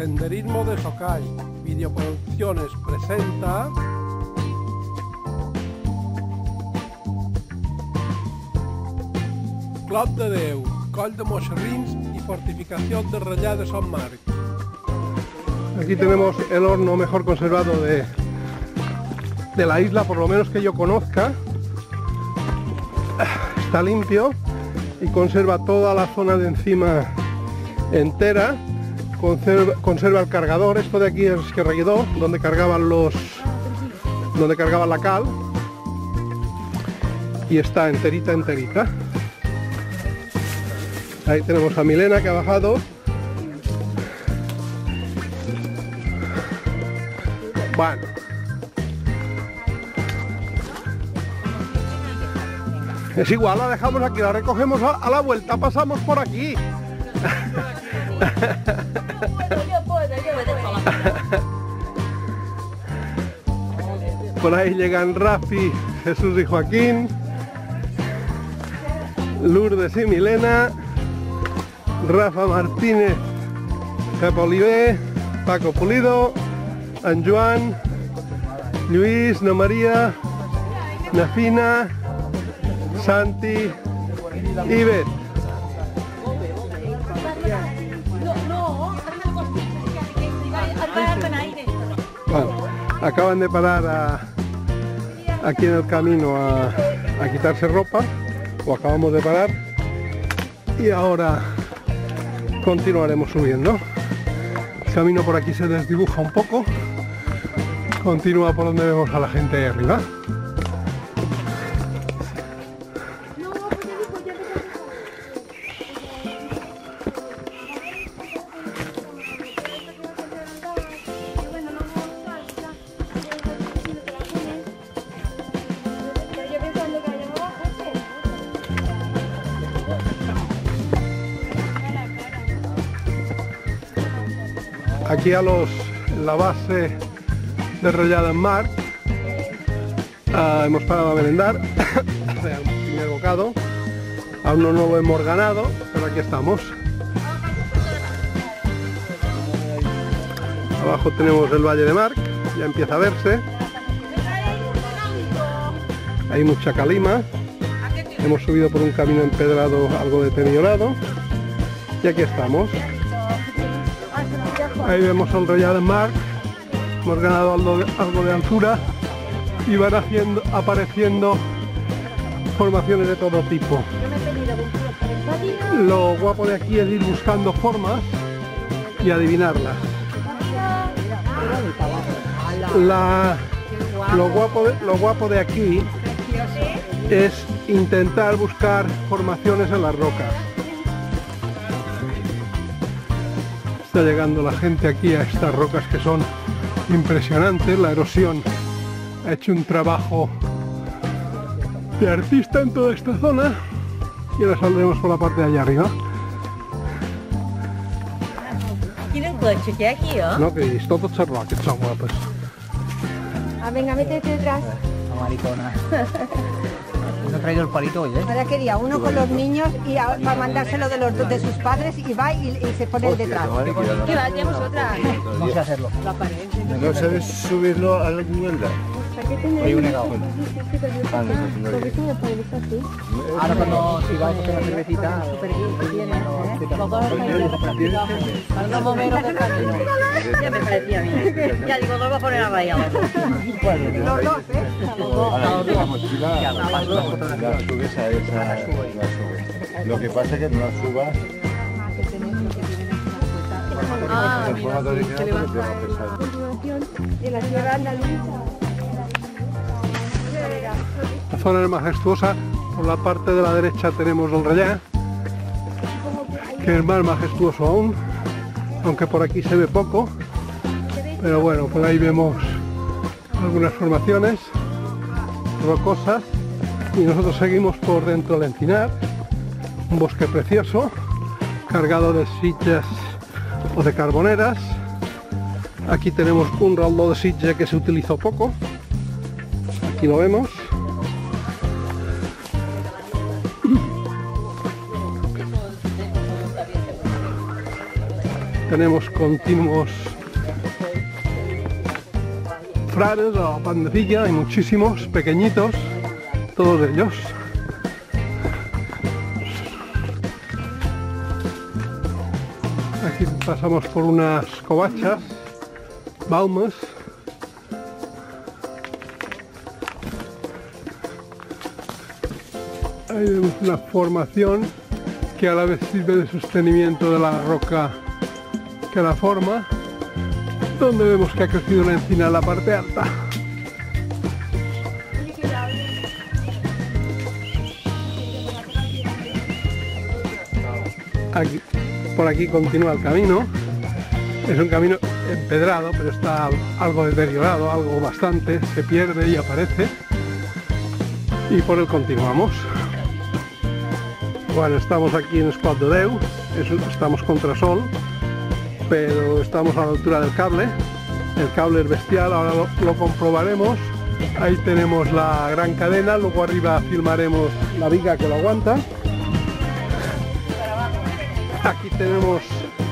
Senderismo de Socay, Videoproducciones presenta Clot de Déu, Coll de Moixerrins y Fortificación de Rellà de Son Marc. Aquí tenemos el horno mejor conservado de la isla, por lo menos que yo conozca. Está limpio y conserva toda la zona de encima entera. Conserva el cargador. Esto de aquí es Esquerreguidor, donde cargaban la cal, y está enterita. Ahí tenemos a Milena, que ha bajado. Bueno, es igual, la dejamos aquí, la recogemos a la vuelta, pasamos por aquí. Por ahí llegan Rafi, Jesús y Joaquín, Lourdes y Milena, Rafa Martínez, Pepa Oliver, Paco Pulido, en Joan, Lluís, Na Maria, Na Fina, Santi y Beth. Bueno, acaban de parar aquí en el camino a quitarse ropa, o acabamos de parar, y ahora continuaremos subiendo. El camino por aquí se desdibuja un poco, continúa por donde vemos a la gente ahí arriba. Aquí en la base de Rellà de Mar hemos parado a merendar. El primer bocado, aún no lo hemos ganado, pero aquí estamos. Abajo tenemos el Valle de Marc, ya empieza a verse. Hay mucha calima. Hemos subido por un camino empedrado algo deteriorado y aquí estamos. Ahí vemos el Rellà de Marc, hemos ganado algo de altura y van apareciendo formaciones de todo tipo. Lo guapo de aquí es ir buscando formas y adivinarlas. Lo guapo de aquí es intentar buscar formaciones en las rocas. Está llegando la gente aquí a estas rocas que son impresionantes. La erosión ha hecho un trabajo de artista en toda esta zona, y ahora saldremos por la parte de allá arriba. ¿Tiene un coche que aquí, no? No, que es todas estas roques son guapas. Venga, métete detrás. Maricona. No he traído el palito hoy, ¿eh? Ahora quería uno con los niños y para mandárselo de sus padres, y va y se pone detrás. Que vayamos otra. No sé hacerlo. ¿No sabes subirlo a la vivienda? Hay un negado. Ahora cuando si vamos a hacer una cervecita, Para no movernos del camino. Ya me parecía a mí. Ya digo, no voy a poner a raya. Los dos, ¿eh? Ahora la mochila la subes a esa, la subes. Lo que pasa es que no la subas en formato original porque es más pesado. En la sierra andaluza. La zona es majestuosa. Por la parte de la derecha tenemos el Rellà, que es más majestuoso aún, aunque por aquí se ve poco, pero bueno, por ahí vemos algunas formaciones rocosas, y nosotros seguimos por dentro del encinar, un bosque precioso cargado de sitges o de carboneras. Aquí tenemos un raldó de sitge que se utilizó poco, aquí lo vemos. tenemos continuos frares a la pandecilla, hay muchísimos, pequeñitos, todos ellos. Aquí pasamos por unas covachas, baumas. Ahí vemos una formación que a la vez sirve de sostenimiento de la roca que la forma, donde vemos que ha crecido una encina en la parte alta. Por aquí continúa el camino. Es un camino empedrado, pero está algo deteriorado, algo bastante, se pierde y aparece. Y por él continuamos. Bueno, estamos aquí en Esclat de Déu, estamos contra sol, pero estamos a la altura del cable. El cable es bestial, ahora lo comprobaremos. Ahí tenemos la gran cadena, luego arriba filmaremos la viga que lo aguanta. Aquí tenemos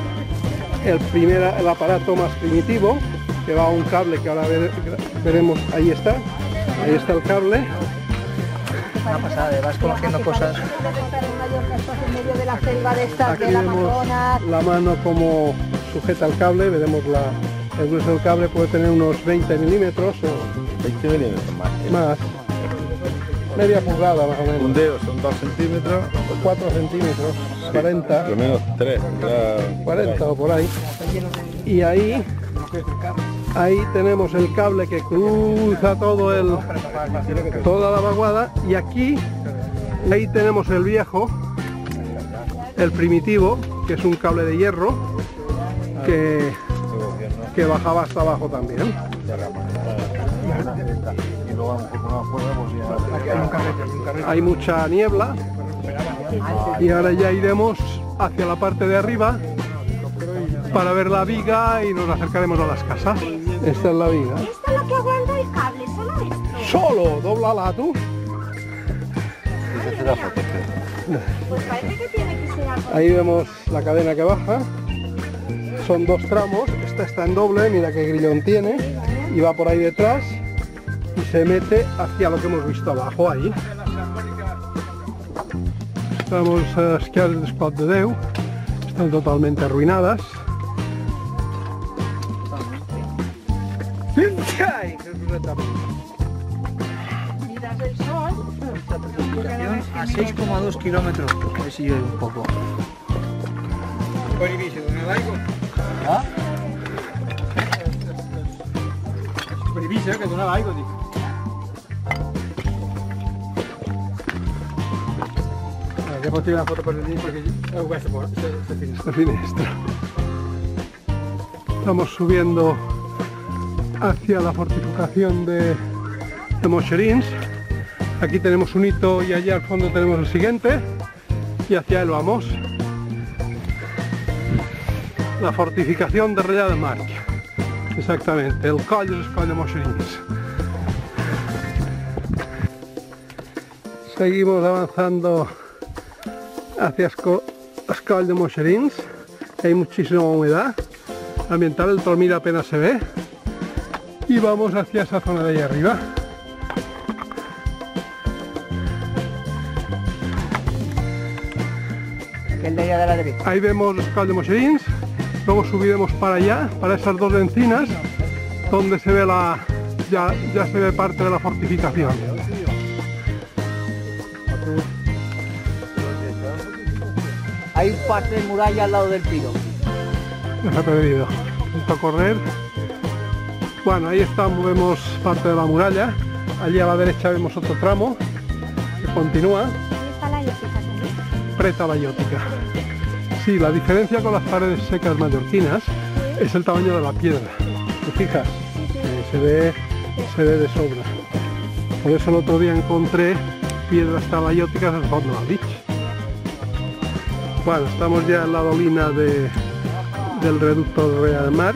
el aparato más primitivo, que va a un cable que ahora veremos. Ahí está el cable. Una pasada, vas cogiendo cosas. En medio de la selva de estas, Aquí del vemos Amazonas. la mano como sujeta el cable, veremos el grueso del cable puede tener unos 20 milímetros o 20 milímetros más, media pulgada más o menos. Un dedo son 2 centímetros. 4 centímetros, 40, Por lo menos 3. 40 o por ahí. Y ahí tenemos el cable que cruza toda la vaguada, y ahí tenemos el viejo, el primitivo, que es un cable de hierro que bajaba hasta abajo también. Hay mucha niebla y ahora ya iremos hacia la parte de arriba para ver la viga y nos acercaremos a las casas. Esta es la viga. Esta es la que aguanta el cable, solo esto. ¡Solo! ¡Dóblala tú! Pues parece que tiene que ser algo. Ahí vemos la cadena que baja. Son 2 tramos. Esta está en doble, mira qué grillón tiene. Y va por ahí detrás y se mete hacia lo que hemos visto abajo ahí. Estamos a las escales de Esclat de Déu. Están totalmente arruinadas. Miras el sol. A 6,2 kilómetros. A ver si llueve un poco. ¿Ah? Que donava aigua, dic. Ja pot tirar una foto per allí perquè Esta finestra. Estamos subiendo hacia la fortificación de Moixerins. Aquí tenemos un hito y allá al fondo tenemos el siguiente y hacia él vamos. La fortificación de Rellà de March. Exactamente, el coll és el coll de Moixerins. Seguimos avanzando hacia el coll de Moixerins. Hay muchísima humedad ambiental, el Tolmira apenas se ve. Y vamos hacia esa zona de ahí arriba. El de allá de la derecha. Ahí vemos el coll de Moixerins. Luego subiremos para allá, para esas 2 encinas, donde se ve ya se ve parte de la fortificación. Hay parte de muralla al lado del pino. Ya se ha perdido. Intento correr. Bueno, ahí estamos, vemos parte de la muralla. Allí a la derecha vemos otro tramo que continúa. Ahí está la Iótica también. Preta Baiótica. Sí, la diferencia con las paredes secas mallorquinas es el tamaño de la piedra. ¿Te fijas? Se ve de sobra. Por eso el otro día encontré piedras tabaióticas al fondo de la beach. Bueno, estamos ya en la dolina del reducto de Rellà de March.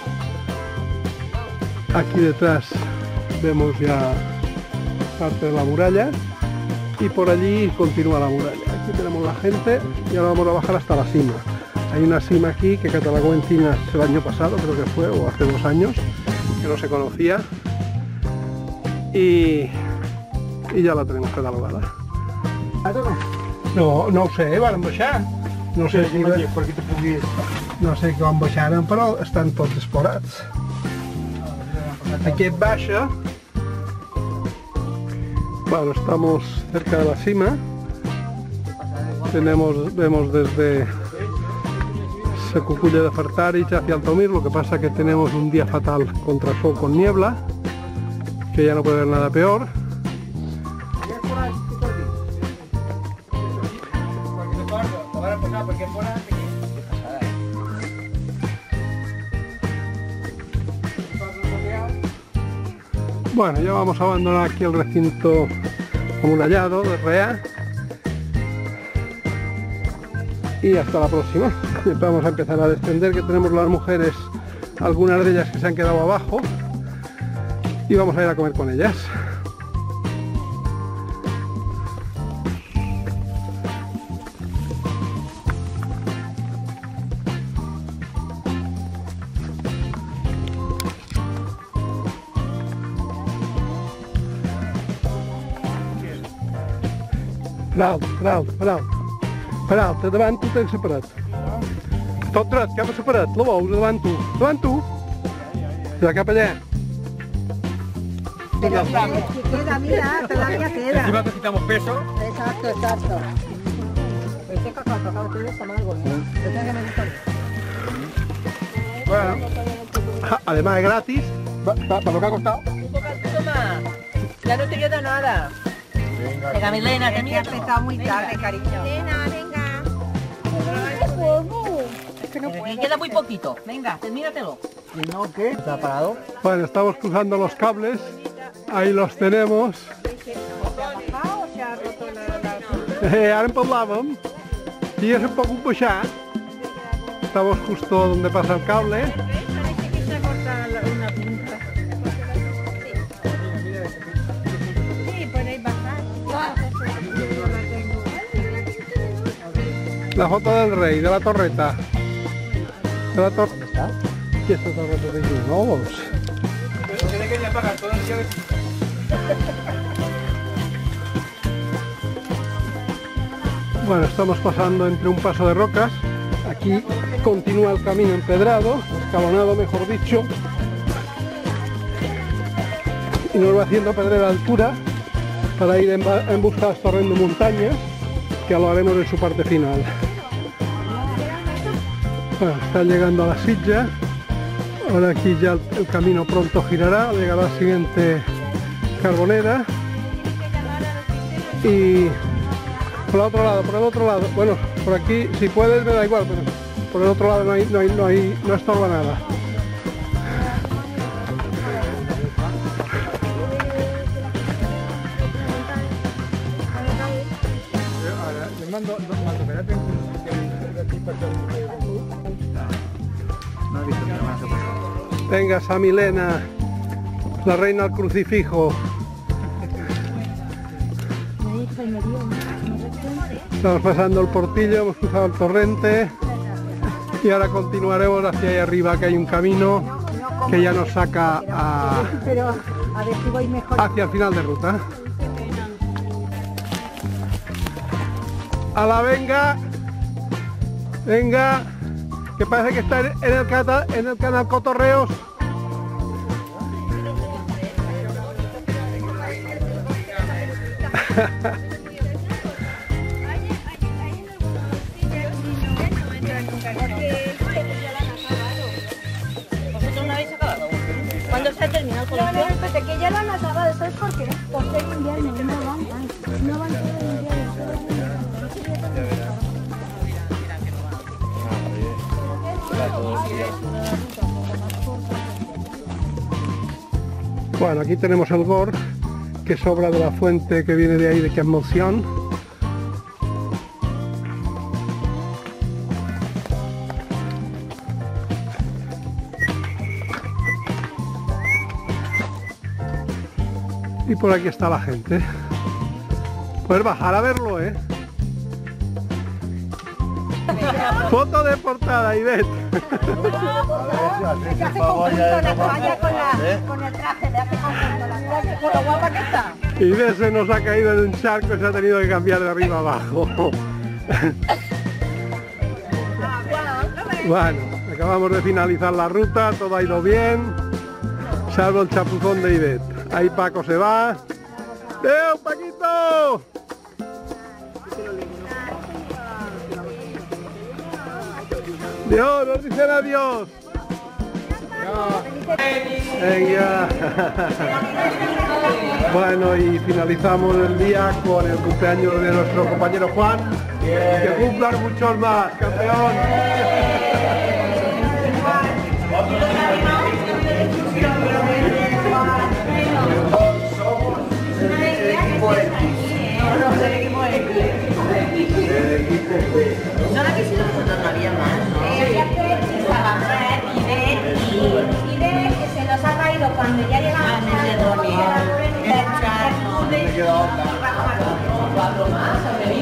Aquí detrás vemos ya parte de la muralla y por allí continúa la muralla. Aquí tenemos la gente y ahora vamos a bajar hasta la cima. Hay una cima aquí que catalogó Encinas el año pasado, creo que fue, o hace 2 años, que no se conocía. Y ja la tenim catalogada. No ho sé, van baixar. No sé si perquè te puguis... no sé com baixaren, però estan tots explorats. Aquest baixa. Bueno, estamos cerca de la cima. Vemos desde Secuculla de Fertarich hacia Altomir. Lo que pasa es que tenemos un día fatal contra sol con niebla, que ya no puede haber nada peor. Bueno, ya vamos a abandonar aquí el recinto amurallado de Rea. Y hasta la próxima. Vamos a empezar a descender, que tenemos las mujeres, algunas de ellas que se han quedado abajo. Y vamos a ir a comer con ellas. Per alt, davant tu tens separat. Tot dret, cap a separat, la veus, davant tu. Ja cap allà. Pero que queda, mira, todavía queda. Encima que quitamos peso. Exacto. Este cacao tocado todo está mal, ¿no? Este que me gusta. Bueno, además es gratis, para lo que ha costado. Toma, ya no te queda nada. Venga, Milena, Te ha empezado muy tarde, cariño. Milena, venga. Es que no Me queda muy poquito. Venga, termínatelo. ¿Y no qué? ¿Está parado? Bueno, estamos cruzando los cables, ahí los tenemos. Ara en parlàvem, i és un poc un baixar. Estamos justo donde pasa el cable. La foto del rey, de la torreta. ¿Dónde está? Aquí está la torreta de Junols. Tiene que apagar todo el día de... Bueno, estamos pasando entre un paso de rocas. Aquí continúa el camino empedrado, escalonado mejor dicho. Y nos va haciendo perder altura para ir en busca de torrent de montaña, que lo haremos en su parte final. Bueno, está llegando a la silla. Ahora aquí ya el camino pronto girará, llegará a la siguiente carbonera. Y por el otro lado, bueno, por aquí si puedes me da igual, pero por el otro lado no estorba nada. Venga, Sa Milena, la reina al crucifijo. Estamos pasando el portillo, hemos cruzado el torrente y ahora continuaremos hacia ahí arriba, que hay un camino que ya nos saca hacia el final de ruta. ¡Hala, venga! Venga, que parece que está en el canal Cotorreos. ¿Vosotros no habéis acabado? ¿Cuándo se ha terminado el colegio? Pero que ya lo han acabado, ¿sabes por qué? Por ser invierno, no van todo el invierno. Bueno, aquí tenemos el Gor, que sobra de la fuente que viene de ahí de Cammoción. Y por aquí está la gente. Puedes bajar a verlo, ¿eh? Foto de portada, Ivette. Se hace conjunto la toalla con el traje, le hace conjunto la toalla. Con lo guapa que está. Ivette se nos ha caído en un charco y se ha tenido que cambiar de arriba abajo. Bueno, acabamos de finalizar la ruta, todo ha ido bien, salvo el chapuzón de Ivette. Ahí Paco se va. ¡Deu, Paquito! Dios, nos dicen adiós. Venga. Bueno, y finalizamos el día con el cumpleaños de nuestro compañero Juan. Que cumplan muchos más, campeón. No la que si nosotros no había más, ¿no? Estaba Fred, Ivette, que se nos ha caído cuando ya llegamos a Me quedó otra. la